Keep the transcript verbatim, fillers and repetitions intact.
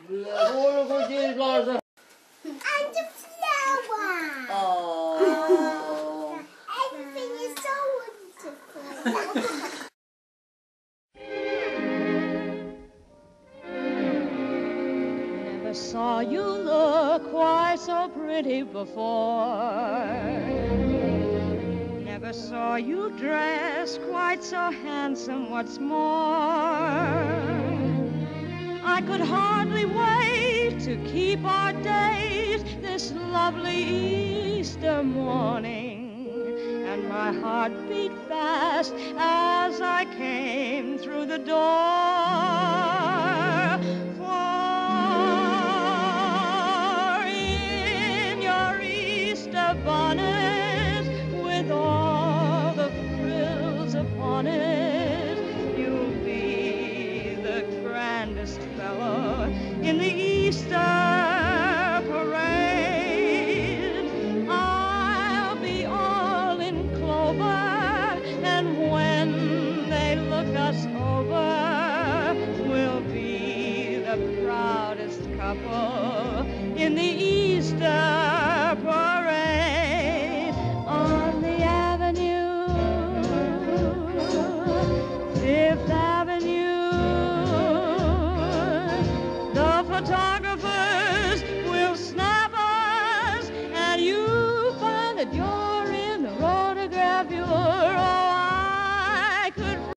I'm the flower. Oh. Everything is so wonderful. Never saw you look quite so pretty before. Never saw you dress quite so handsome, what's more. I could hardly wait to keep our date this lovely Easter morning, and my heart beat fast as I came through the door. For in your Easter bonnet, with all the frills upon it, you'll be the grandest fellow in the Easter parade. I'll be all in clover, and when they look us over, we'll be the proudest couple in the Easter